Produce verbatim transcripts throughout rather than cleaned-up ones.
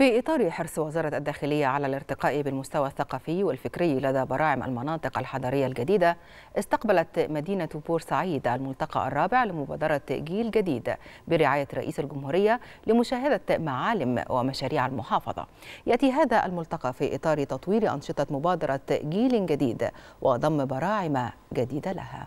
في إطار حرص وزارة الداخلية على الارتقاء بالمستوى الثقافي والفكري لدى براعم المناطق الحضرية الجديدة، استقبلت مدينة بورسعيد الملتقى الرابع لمبادرة جيل جديد برعاية رئيس الجمهورية لمشاهدة معالم ومشاريع المحافظة. يأتي هذا الملتقى في إطار تطوير أنشطة مبادرة جيل جديد وضم براعم جديدة لها.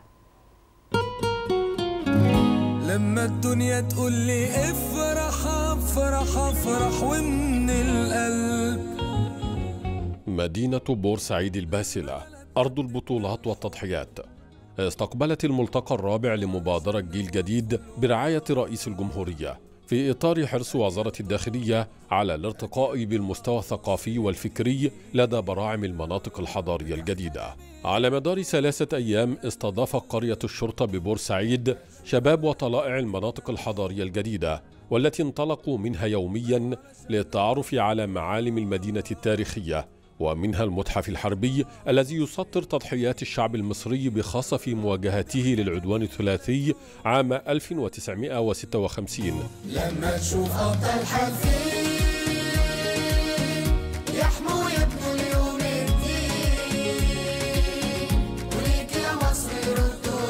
لما الدنيا تقول لي افرح افرح افرح ومن القلب. مدينة بورسعيد الباسلة أرض البطولات والتضحيات استقبلت الملتقى الرابع لمبادرة جيل جديد برعاية رئيس الجمهورية في إطار حرص وزارة الداخلية على الارتقاء بالمستوى الثقافي والفكري لدى براعم المناطق الحضارية الجديدة. على مدار ثلاثة أيام استضافت قرية الشرطة ببورسعيد شباب وطلائع المناطق الحضارية الجديدة، والتي انطلقوا منها يوميا للتعرف على معالم المدينة التاريخية، ومنها المتحف الحربي الذي يسطر تضحيات الشعب المصري بخاصة في مواجهته للعدوان الثلاثي عام ألف وتسعمائة وستة وخمسين. لما تشوف أبطال حرفي يحموا يبنوا اليوم الدين، وليك يا مصر ردوا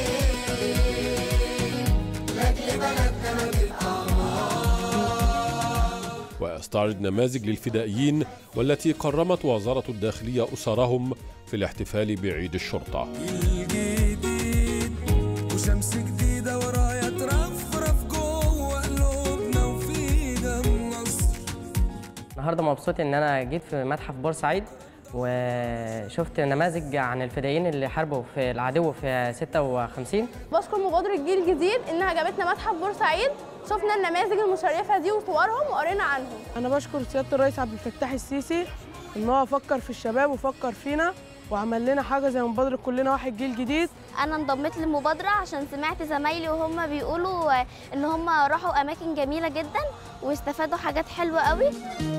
الدين لأجل بلدنا ما تبقى. ويستعرض نماذج للفدائيين والتي كرمت وزارة الداخلية أسرهم في الاحتفال بعيد الشرطة. الجديد وشمس جديدة ورايا ترفرف جوه قلوبنا وفي دم مصر. النهارده مبسوط ان انا جيت في متحف بورسعيد وشفت نماذج عن الفدائيين اللي حاربوا في العدو في ستة وخمسين. بشكر مبادرة جيل جديد انها جابتنا متحف بورسعيد، شفنا النماذج المشرفة دي وصورهم وقرينا عنهم. أنا بشكر سيادة الرئيس عبد الفتاح السيسي إن هو فكر في الشباب وفكر فينا وعمل لنا حاجة زي مبادرة كلنا واحد جيل جديد. أنا انضميت للمبادرة عشان سمعت زمايلي وهم بيقولوا إن هم راحوا أماكن جميلة جدا واستفادوا حاجات حلوة قوي.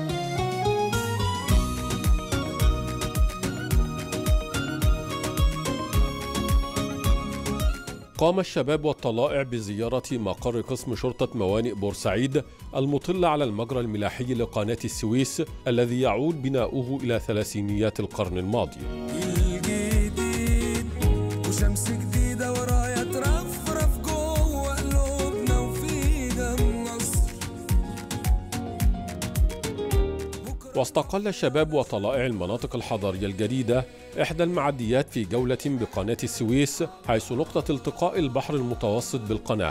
قام الشباب والطلائع بزيارة مقر قسم شرطة موانئ بورسعيد المطل على المجرى الملاحي لقناة السويس الذي يعود بناؤه إلى ثلاثينيات القرن الماضي. الجديد وشمس جديدة ورايا ترفرف جوه قلوبنا وفي دم مصر. واستقل الشباب وطلائع المناطق الحضارية الجديدة إحدى المعديات في جولة بقناة السويس، حيث نقطة التقاء البحر المتوسط بالقناة.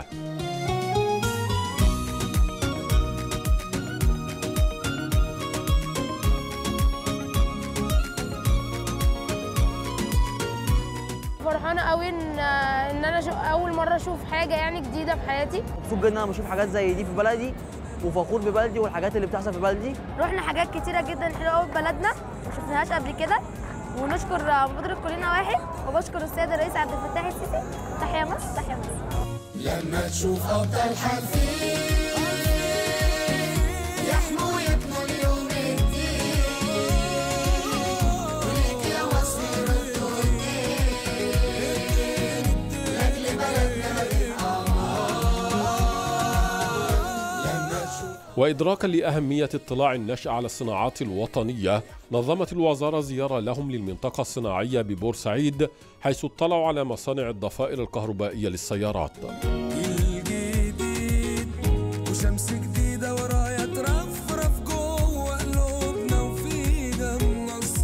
فرحانة قوي ان ان انا شو اول مرة اشوف حاجة يعني جديدة في حياتي. مبسوط جدا ان انا بشوف حاجات زي دي في بلدي وفخور ببلدي والحاجات اللي بتحصل في بلدي. رحنا حاجات كتيرة جدا حلوة قوي في بلدنا ما شفناهاش قبل كده، ونشكر مبادرة كلنا واحد، وبشكر السيد الرئيس عبد الفتاح السيسي. تحيا مصر تحيا مصر. لما تشوف أبطال حرفي يحموا يبنوا اليوم الدين، وليك يا مصر ردوا الدين لأجل بلدنا ما تبقى. وإدراكا لأهمية اطلاع النشء على الصناعات الوطنية، نظمت الوزارة زيارة لهم للمنطقة الصناعية ببورسعيد، حيث اطلعوا على مصانع الضفائر الكهربائية للسيارات. الجديد وشمس جديدة ورايا ترفرف جوه قلوبنا وفي دم مصر.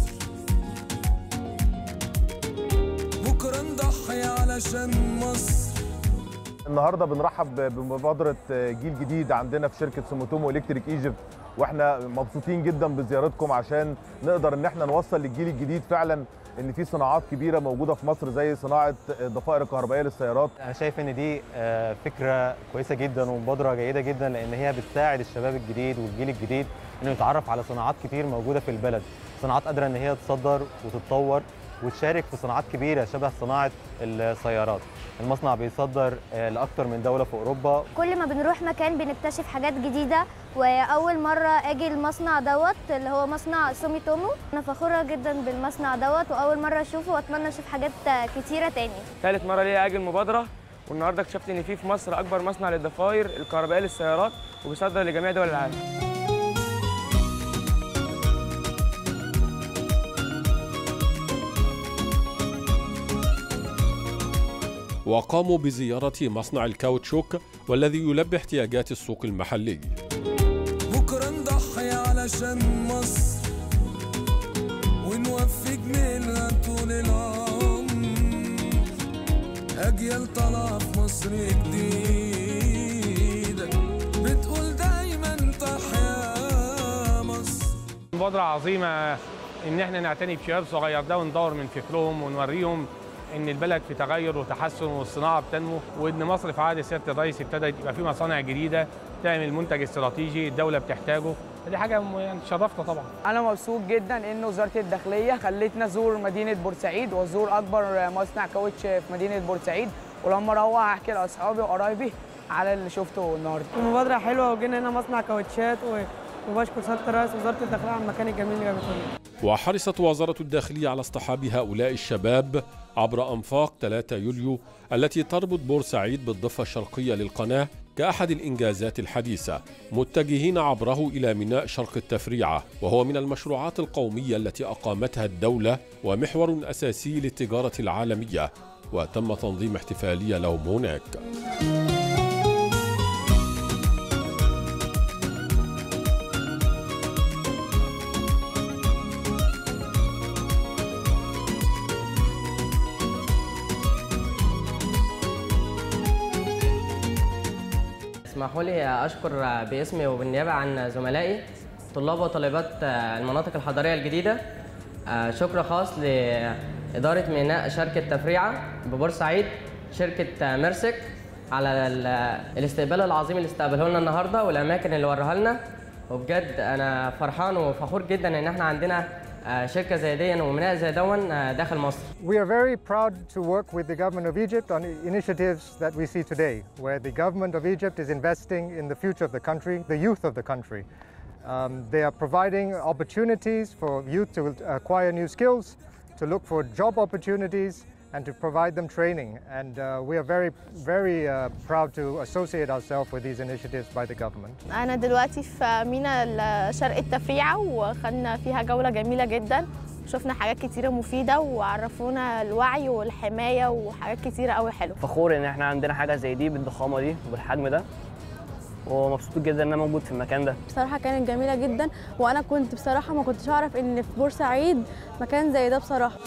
بكرة نضحي علشان مصر. النهارده بنرحب بمبادره جيل جديد عندنا في شركه سوموتومو الكتريك ايجيبت، واحنا مبسوطين جدا بزيارتكم عشان نقدر ان احنا نوصل للجيل الجديد فعلا ان في صناعات كبيره موجوده في مصر زي صناعه الضفائر الكهربائيه للسيارات. انا شايف ان دي فكره كويسه جدا ومبادره جيده جدا، لان هي بتساعد الشباب الجديد والجيل الجديد انه يتعرف على صناعات كتير موجوده في البلد، صناعات قادره ان هي تصدر وتتطور وتشارك في صناعات كبيره شبه صناعه السيارات. المصنع بيصدر لاكثر من دوله في اوروبا. كل ما بنروح مكان بنكتشف حاجات جديده، واول مره اجي المصنع دوت اللي هو مصنع سوميتومو، انا فخوره جدا بالمصنع دوت واول مره اشوفه واتمنى اشوف حاجات كتيره تاني. ثالث مره ليا اجي المبادره، والنهارده اكتشفت ان في في مصر اكبر مصنع للضفائر الكهربائيه للسيارات وبيصدر لجميع دول العالم. وقاموا بزيارة مصنع الكاوتشوك والذي يلبي احتياجات السوق المحلي. بكرة نضحي علشان مصر ونوفي جميلها طول العمر، أجيال طالعة في مصر جديدة بتقول دايما تحيا مصر. مبادرة عظيمة إن احنا نعتني بشباب صغير ده ونطور من فكرهم ونوريهم إن البلد في تغير وتحسن والصناعة بتنمو، وإن مصر في عهد سيادة الرئيس ابتدى يبقى في مصانع جديدة تعمل منتج استراتيجي الدولة بتحتاجه، دي حاجة يعني شرفتنا طبعا. أنا مبسوط جدا إن وزارة الداخلية خلتنا نزور مدينة بورسعيد وأزور أكبر مصنع كاوتش في مدينة بورسعيد، ولما أروح أحكي لأصحابي وقرايبي على اللي شفته النهارده. المبادرة حلوة وجينا هنا مصنع كاوتشات وبشكر سيادة الرئيس وزارة الداخلية على المكان الجميل اللي جابته لنا. وحرصت وزارة الداخلية على اصطحاب هؤلاء الشباب عبر أنفاق ثلاثة يوليو التي تربط بورسعيد بالضفة الشرقية للقناة كأحد الإنجازات الحديثة، متجهين عبره إلى ميناء شرق التفريعة، وهو من المشروعات القومية التي أقامتها الدولة ومحور أساسي للتجارة العالمية، وتم تنظيم احتفالية لهم هناك. اسمحوا لي أشكر باسمي وبالنيابة عن زملائي طلاب وطالبات المناطق الحضرية الجديدة. شكر خاص لإدارة ميناء شركة تفريعة ببورسعيد، شركة ميرسك، على الاستقبال العظيم اللي استقبله لنا النهارده والأماكن اللي وراها لنا. وبجد أنا فرحان وفخور جدا إن احنا عندنا شركة زي دي وميناء زي دون داخل مصر. We are very proud to work with the government of Egypt on initiatives that we see today, where the government of Egypt is investing in the future of the country, the youth of the country. Um, they are providing opportunities for youth to acquire new skills, to look for job opportunities, and to provide them training. And uh, we are very, very uh, proud to associate ourselves with these initiatives by the government. أنا دلوقتي في ميناء شرق التفريعة وخدنا فيها جولة جميلة جدا، شفنا حاجات كتيرة مفيدة وعرفونا الوعي والحماية وحاجات كتيرة قوي حلوة. فخور إن احنا عندنا حاجة زي دي بالضخامة دي وبالحجم ده، ومبسوط جدا ان انا موجود في المكان ده. بصراحه كانت جميله جدا، وانا كنت بصراحه ما كنتش اعرف ان في بورسعيد مكان زي ده بصراحه.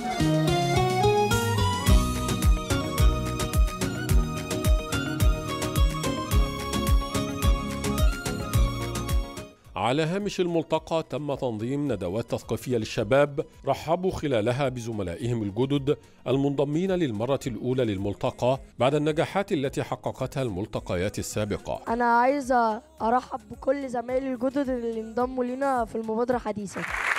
على هامش الملتقى تم تنظيم ندوات تثقيفية للشباب رحبوا خلالها بزملائهم الجدد المنضمين للمرة الأولى للملتقى بعد النجاحات التي حققتها الملتقيات السابقة. أنا عايزة أرحب بكل زمايلي الجدد اللي انضموا لنا في المبادرة حديثا.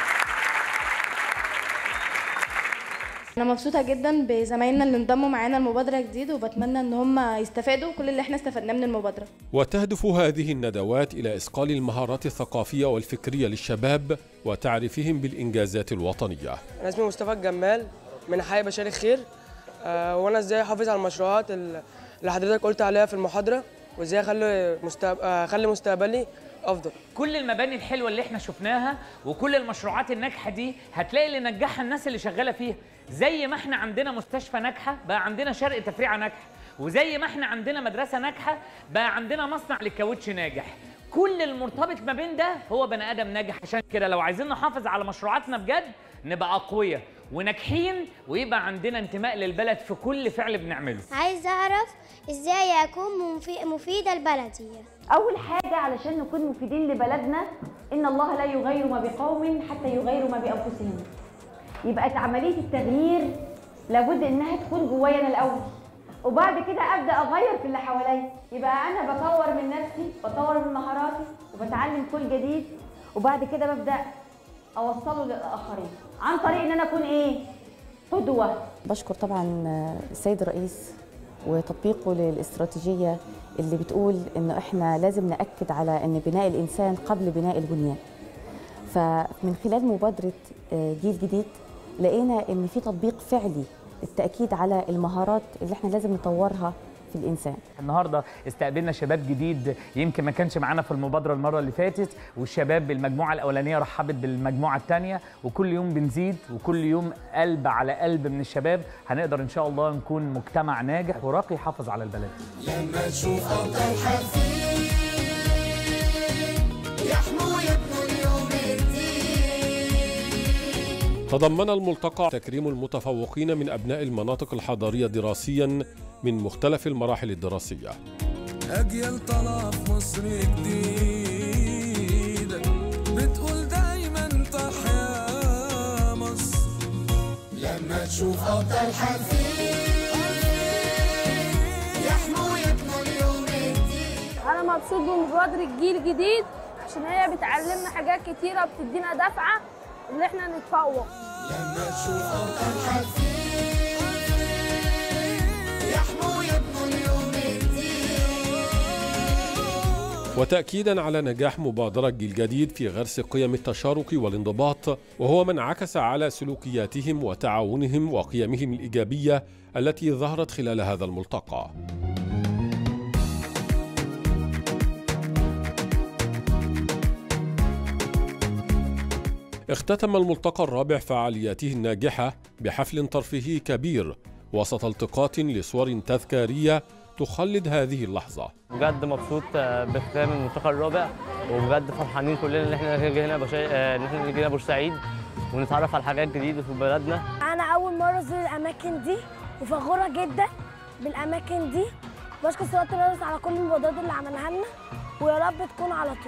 أنا مبسوطة جدا بزمايلنا اللي انضموا معانا المبادرة جديد، وبتمنى إن هم يستفادوا كل اللي احنا استفدناه من المبادرة. وتهدف هذه الندوات إلى إصقال المهارات الثقافية والفكرية للشباب وتعريفهم بالإنجازات الوطنية. أنا اسمي مصطفى الجمال من حي بشار الخير، أه وأنا إزاي أحافظ على المشروعات اللي حضرتك قلت عليها في المحاضرة، وإزاي أخلي مستقب... أخلي مستقبلي أفضل. كل المباني الحلوة اللي احنا شفناها وكل المشروعات الناجحة دي هتلاقي اللي نجحها الناس اللي شغالة فيها. زي ما احنا عندنا مستشفى ناجحة بقى عندنا شرق تفريعة ناجحة، وزي ما احنا عندنا مدرسة ناجحة بقى عندنا مصنع للكاوتش ناجح. كل المرتبط ما بين ده هو بني آدم ناجح. عشان كده لو عايزين نحافظ على مشروعاتنا بجد نبقى أقوياء وناجحين ويبقى عندنا انتماء للبلد في كل فعل بنعمله. عايز أعرف إزاي أكون مفيدة لبلدي. أول حاجة علشان نكون مفيدين لبلدنا إن الله لا يغير ما بقوم حتى يغيروا ما بأنفسهم. يبقى عملية التغيير لابد إنها تكون جوايا أنا الأول، وبعد كده أبدأ أغير في اللي حواليا. يبقى أنا بطور من نفسي، بطور من مهاراتي، وبتعلم كل جديد، وبعد كده ببدأ أوصله للآخرين عن طريق إن أنا أكون إيه؟ قدوة. بشكر طبعا السيد الرئيس وتطبيقه للاستراتيجية اللي بتقول إنه إحنا لازم نأكد على إن بناء الإنسان قبل بناء البنيان. فمن خلال مبادرة جيل جديد لقينا إن في تطبيق فعلي للتأكيد على المهارات اللي إحنا لازم نطورها في الإنسان. النهارده استقبلنا شباب جديد يمكن ما كانش معانا في المبادرة المرة اللي فاتت، والشباب بالمجموعة الأولانية رحبت بالمجموعة الثانية، وكل يوم بنزيد وكل يوم قلب على قلب من الشباب هنقدر إن شاء الله نكون مجتمع ناجح وراقي يحافظ على البلد. لما تشوف أبطال حزين يحموا يبنوا اليوم الجديد. تضمن الملتقى تكريم المتفوقين من أبناء المناطق الحضرية دراسياً من مختلف المراحل الدراسية. أجيال طالعة في مصر جديدة بتقول دايما تحيا مصر. لما تشوف أبطال حزين يحموا يبنوا اليوم الجديد. أنا مبسوط بمبادرة جيل جديد عشان هي بتعلمنا حاجات كتيرة بتدينا دفعة اللي احنا نتفوق. لما تشوف أبطال حزين يحموا يبنوا اليوم الجديد. وتأكيداً على نجاح مبادرة جيل جديد في غرس قيم التشارك والانضباط، وهو من انعكس على سلوكياتهم وتعاونهم وقيمهم الإيجابية التي ظهرت خلال هذا الملتقى. اختتم الملتقى الرابع فعالياته الناجحة بحفل ترفيهي كبير وسط التقاط لصور تذكارية تخلد هذه اللحظة. بجد مبسوط بختام الملتقى الرابع، وبجد فرحانين كلنا ان احنا جينا بشي... ان احنا جينا بورسعيد ونتعرف على حاجات جديده في بلدنا. انا اول مره ازور الاماكن دي وفخوره جدا بالاماكن دي. بشكر سياده الرئيس على كل المبادرات اللي عملها لنا، ويا رب تكون على طول.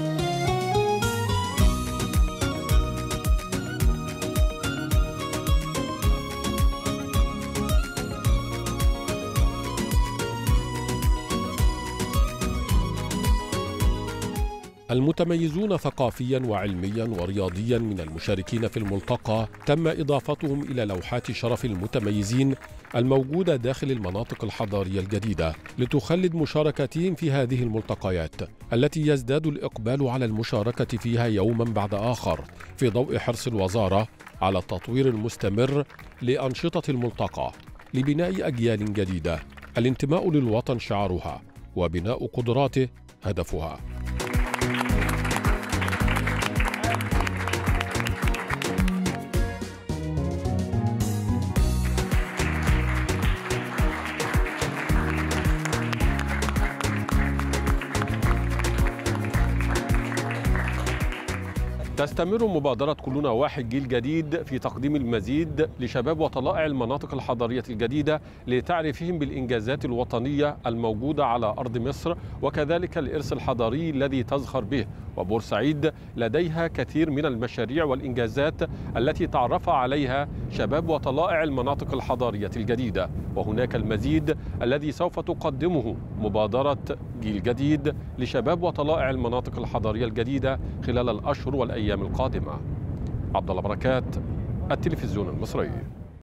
المتميزون ثقافياً وعلمياً ورياضياً من المشاركين في الملتقى تم إضافتهم إلى لوحات شرف المتميزين الموجودة داخل المناطق الحضارية الجديدة لتخلد مشاركتهم في هذه الملتقيات التي يزداد الإقبال على المشاركة فيها يوماً بعد آخر في ضوء حرص الوزارة على التطوير المستمر لأنشطة الملتقى لبناء أجيال جديدة الانتماء للوطن شعارها وبناء قدراته هدفها. تستمر مبادرة كلنا واحد جيل جديد في تقديم المزيد لشباب وطلائع المناطق الحضرية الجديدة لتعريفهم بالإنجازات الوطنية الموجودة على أرض مصر، وكذلك الإرث الحضاري الذي تزخر به. وبورسعيد لديها كثير من المشاريع والإنجازات التي تعرف عليها شباب وطلائع المناطق الحضارية الجديدة، وهناك المزيد الذي سوف تقدمه مبادرة جيل جديد لشباب وطلائع المناطق الحضارية الجديدة خلال الأشهر والأيام القادمة. عبد الله بركات، التلفزيون المصري.